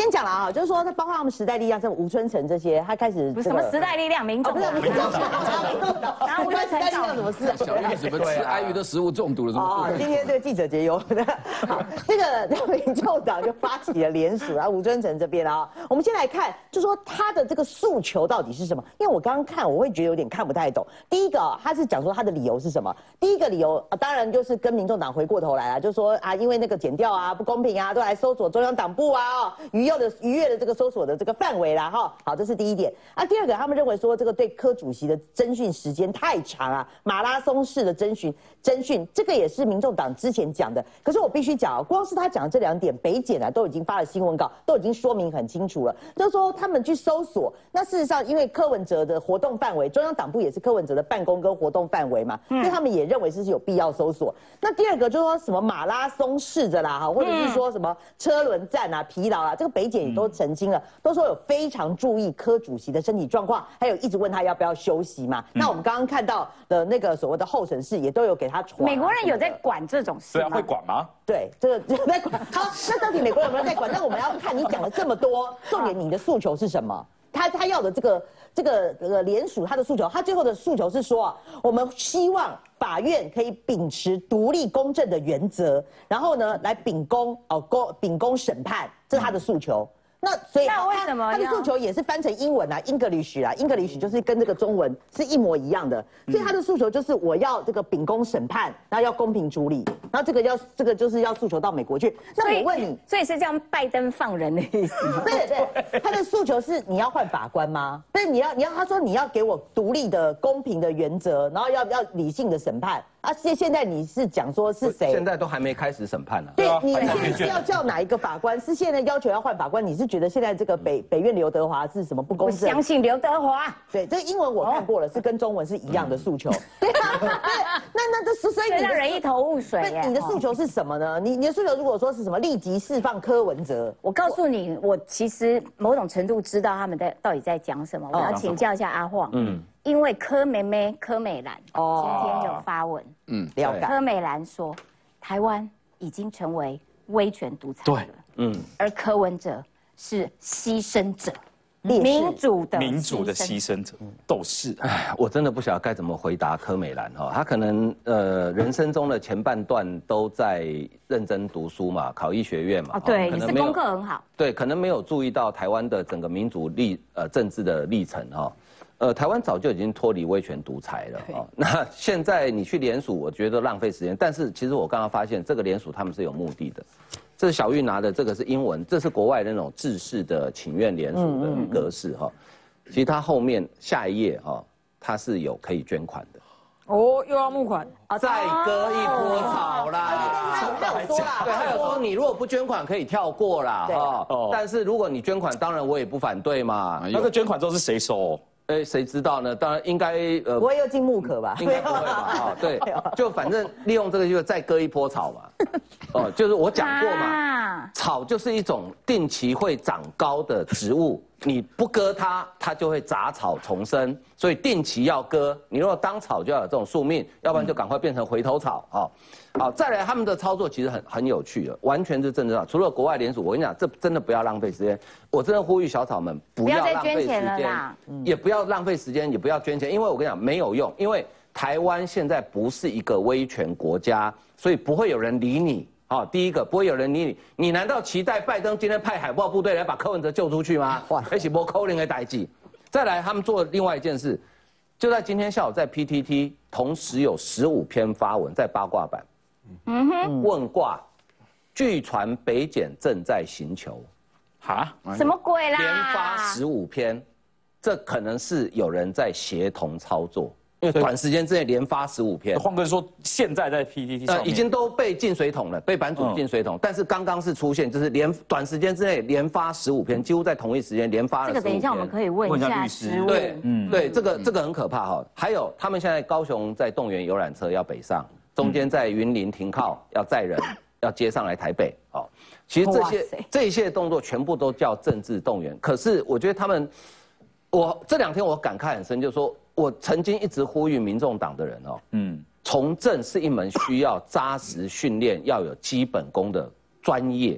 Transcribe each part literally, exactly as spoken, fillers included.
先讲了啊，就是说，包括他们时代力量，像吴春成这些，他开始不是什么时代力量，民众不是民众党，然后吴春成时代力量什么事？ 小玉什么吃爱玉的食物中毒了？什么？ 哦，今天这个记者节有好，这个民众党就发起了联署，然后吴春成这边啊，我们先来看，就说他的这个诉求到底是什么？因为我刚刚看，我会觉得有点看不太懂。第一个，他是讲说他的理由是什么？第一个理由啊，当然就是跟民众党回过头来了，就说啊，因为那个检调啊不公平啊，都来搜索中央党部啊，哦，逾越的逾越的这个搜索的这个范围啦，哈。好，这是第一点。啊，第二个，他们认为说这个对柯主席的侦讯时间太长啊，马拉松式的侦讯，侦讯这个也是民众党之前讲的。可是我必须讲啊，光是他讲的这两点，北检啊都已经发了新闻稿，都已经说明很清楚了，就是说他们去搜索，那事实上因为柯文哲的活动范围，中央党部也是柯文哲的办公跟活动范围嘛，所以他们也认为是有必要搜索。那第二个就是说什么马拉松式的啦，哈，或者是说什么车轮战啊、疲劳啊，这个北检也都澄清了，都说有非常注意柯主席的身体状况，还有一直问他要不要休息嘛。那我们刚刚看到的那个所谓的候审室也都有给他传。 美国人有在管这种事吗？ 对啊，会管吗？ 对，这个有在管。好，那到底美国人有没有在管？那我们要看你讲了这么多，重点你的诉求是什么？他他要的这个这个呃联署，他的诉求，他最后的诉求是说，我们希望法院可以秉持独立公正的原则，然后呢来秉公哦公秉公审判，这是他的诉求。那所以那为什么他的诉求也是翻成英文啊 ，English 啊 ，English 就是跟这个中文是一模一样的，所以他的诉求就是我要这个秉公审判，然后要公平处理，然后这个要这个就是要诉求到美国去。那我问你， 所以是这样拜登放人的意思？ 对对，他的诉求是你要换法官吗？但是你要你要他说你要给我独立的、公平的原则，然后要要理性的审判。啊，现现在你是讲说是谁？ 现在都还没开始审判呢。 对，你现在是要叫哪一个法官？是现在要求要换法官？你是觉得现在这个北北院刘德华是什么不公正？ 我相信刘德华。 对，这个英文我看过了，是跟中文是一样的诉求。对啊，对，那那这是所以你让人一头雾水。 那你的诉求是什么呢？你你的诉求如果说是什么立即释放柯文哲， 我告诉你，我其实某种程度知道他们在到底在讲什么。我要请教一下阿晃。嗯。因为柯妹妹柯美兰今天有发文，嗯，了解。柯美兰说，台湾已经成为威权独裁了，嗯，而柯文哲是牺牲者，民主的民主的牺牲者，斗士。 哎，我真的不晓得该怎么回答柯美兰哈，她可能呃人生中的前半段都在认真读书嘛，考医学院嘛， 哦，对，你是功课很好， 对，可能没有注意到台湾的整个民主历呃政治的历程哈。呃，台湾早就已经脱离威权独裁了哦。那现在你去联署，我觉得浪费时间。但是其实我刚刚发现，这个联署他们是有目的的。这是小玉拿的，这个是英文，这是国外那种制式的请愿联署的格式哈。其实它后面下一页哈，它是有可以捐款的。 哦，又要募款啊！再割一波草啦！ 他有说啦， 对，他有说你如果不捐款可以跳过啦哈。但是如果你捐款，当然我也不反对嘛。 那这捐款之后是谁收？ 哎，谁知道呢？当然应该呃， 不会又进木可吧？ 应该不会吧？啊，对，就反正利用这个就再割一波草嘛。哦，就是我讲过嘛，草就是一种定期会长高的植物，你不割它，它就会杂草丛生，所以定期要割。你如果当草就要有这种宿命，要不然就赶快变成回头草啊。好，再来他们的操作其实很很有趣了，完全是政治上。除了国外联署，我跟你讲，这真的不要浪费时间。我真的呼吁小草们不要浪费时间，也不要浪费时间，也不要捐钱，因为我跟你讲没有用，因为台湾现在不是一个威权国家，所以不会有人理你。好，第一个不会有人理你，你难道期待拜登今天派海豹部队来把柯文哲救出去吗？哇，一起摸扣零的代际。再来，他们做另外一件事，就在今天下午在 P T T 同时有十五篇发文在八卦版。嗯哼，问卦，据传北检正在行求， 哈， 什么鬼啦？ 连发十五篇，这可能是有人在协同操作，因为短时间之内连发十五篇。 晃哥说现在在 P T T 上面， 已经都被进水桶了，被版主进水桶，嗯、但是刚刚是出现，就是连短时间之内连发十五篇，几乎在同一时间连发了十五篇。 这个等一下我们可以问一下律师。 对，嗯，对，这个这个很可怕哈。还有，他们现在高雄在动员游览车要北上。中间在云林停靠，要载人，要接上来台北。哦，其实这些这一些动作全部都叫政治动员。可是我觉得他们，我这两天我感慨很深，就是说我曾经一直呼吁民众党的人哦，嗯，从政是一门需要扎实训练、要有基本功的专业。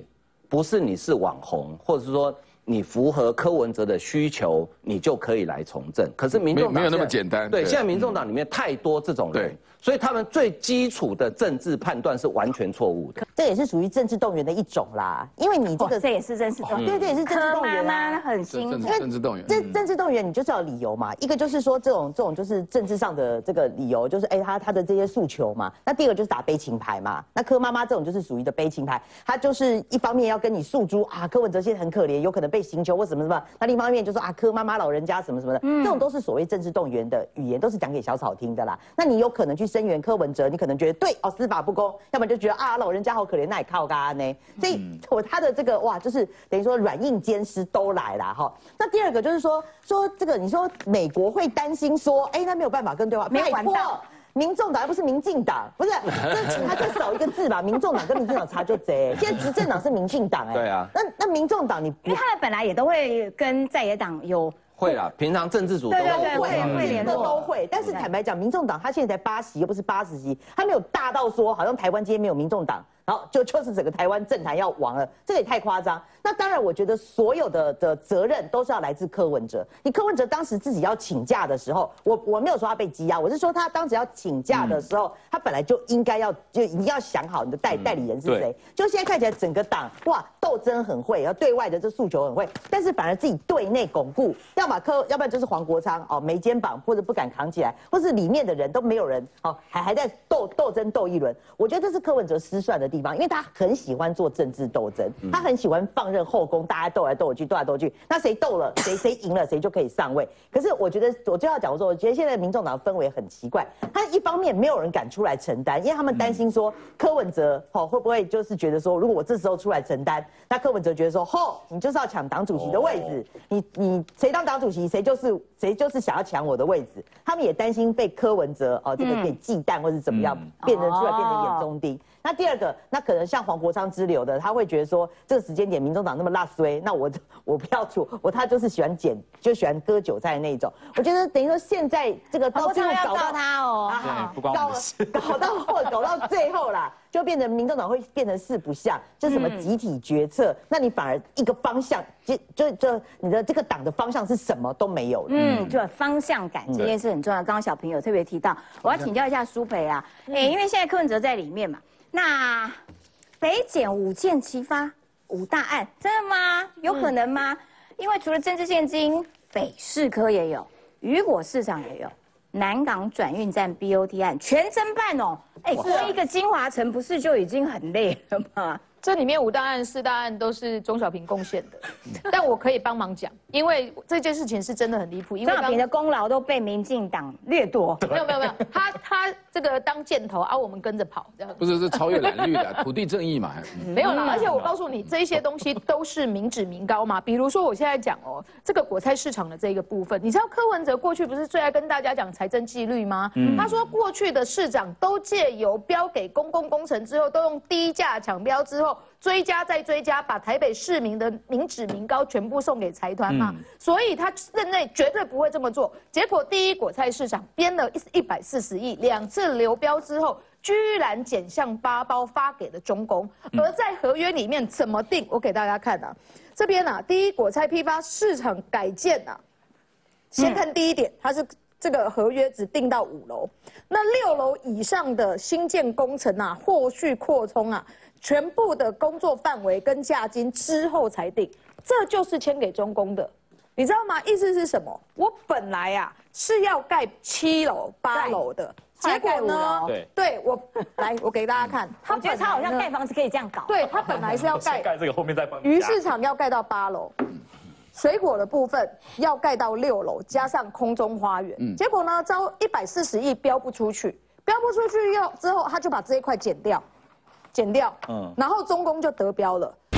不是你是网红，或者是说你符合柯文哲的需求，你就可以来从政。可是民众党没有那么简单。 对，现在民众党里面太多这种人，所以他们最基础的政治判断是完全错误的。 这也是属于政治动员的一种啦，因为你这个这也是政治动员， 对对，也是政治动员。 妈妈很辛苦， 政治动员。 这政治动员你就是要有理由嘛，一个就是说这种这种就是政治上的这个理由，就是哎他他的这些诉求嘛。那第二个就是打悲情牌嘛，那柯妈妈这种就是属于的悲情牌，他就是一方面要跟你诉诸啊柯文哲现在很可怜，有可能被刑求或什么什么，那另一方面就说啊柯妈妈老人家什么什么的，这种都是所谓政治动员的语言，都是讲给小草听的啦。那你有可能去声援柯文哲，你可能觉得对哦司法不公，要不然就觉得啊老人家好可怜，那也靠干呢。所以我他的这个哇，就是等于说软硬兼施都来啦哈。那第二个就是说说这个，你说美国会担心说，哎，那没有办法跟对话， 没有管道。 民众党又不是民进党，不是，这他再少一个字吧。民众党跟民进党差就贼，现在执政党是民进党哎。 对啊。 那那民众党你， 因为他们本来也都会跟在野党有。 会啦，平常政治组都会会联络， 都会。但是坦白讲，民众党他现在才八席，又不是八十席，他没有大到说好像台湾今天没有民众党，然后就就是整个台湾政坛要亡了，这个也太夸张。那当然，我觉得所有的的责任都是要来自柯文哲。你柯文哲当时自己要请假的时候，我我没有说他被羁押，我是说他当时要请假的时候，嗯、他本来就应该要就一定要想好你的代、嗯、代理人是谁。就现在看起来整个党哇斗争很会，然后对外的这诉求很会，但是反而自己对内巩固，要么柯，要不然就是黄国昌哦没肩膀或者不敢扛起来，或是里面的人都没有人哦还还在斗斗争斗一轮。我觉得这是柯文哲失算的地方，因为他很喜欢做政治斗争，嗯、他很喜欢放任后宫大家斗来斗去，斗来斗去，那谁斗了谁谁赢了谁就可以上位。可是我觉得我就要讲说，我觉得现在民众党氛围很奇怪，他一方面没有人敢出来承担，因为他们担心说柯文哲哦会不会就是觉得说，如果我这时候出来承担，那柯文哲觉得说，吼你就是要抢党主席的位置，哦、你你谁当党主席谁就是谁就是想要抢我的位置，他们也担心被柯文哲哦这个给忌惮或是怎么样，嗯、变成出来变成眼中钉。哦那第二个，那可能像黄国昌之流的，他会觉得说，这个时间点民众党那么辣衰，那我我不要出，我他就是喜欢捡，就喜欢割韭菜的那种。我觉得等于说现在这个到最后搞到他哦， 啊、 不关我的事， 搞到后搞到最后啦，就变成民众党会变成四不像，就什么集体决策，嗯、那你反而一个方向，就就就你的这个党的方向是什么都没有了。 嗯，就方向感这件事很重要。刚刚小朋友特别提到，我要请教一下苏培啊，哎、嗯，因为现在柯文哲在里面嘛。那北检五件齐发，五大案，真的吗？有可能吗？嗯、因为除了政治现金，北市科也有，雨果市场也有，南港转运站 B O T 案全侦办哦。哎，过一个金华城不是就已经很累了吗？ 这里面五大案、四大案都是钟小平贡献的，但我可以帮忙讲，因为这件事情是真的很离谱。因为钟小平的功劳都被民进党掠夺。 没有没有没有，他他这个当箭头啊，我们跟着跑这样。 不是，是超越蓝绿的土地正义嘛？ 没有啦，而且我告诉你，这些东西都是民脂民膏嘛。比如说我现在讲哦，这个果菜市场的这个部分，你知道柯文哲过去不是最爱跟大家讲财政纪律吗？嗯、他说过去的市长都借由标给公共工程之后，都用低价抢标之后。追加再追加，把台北市民的民脂民膏全部送给财团嘛，嗯、所以他任内绝对不会这么做。结果第一果菜市场编了一百四十亿，两次流标之后，居然减项八包发给了中工，嗯、而在合约里面怎么定？我给大家看啊，这边啊，第一果菜批发市场改建啊，先看第一点，它是。这个合约只定到五楼，那六楼以上的新建工程啊，后续扩充啊，全部的工作范围跟价金之后才定，这就是签给中工的，你知道吗？意思是什么？我本来啊是要盖七楼、八楼的，结果呢， 对， 对我来，我给大家看， 他觉得他好像盖房子可以这样搞， 对他本来是要盖盖这个后面再搬鱼市场要盖到八楼。水果的部分要盖到六楼，加上空中花园。嗯、结果呢，招一百四十亿标不出去，标不出去要之后，他就把这一块减掉，减掉。嗯，然后中工就得标了。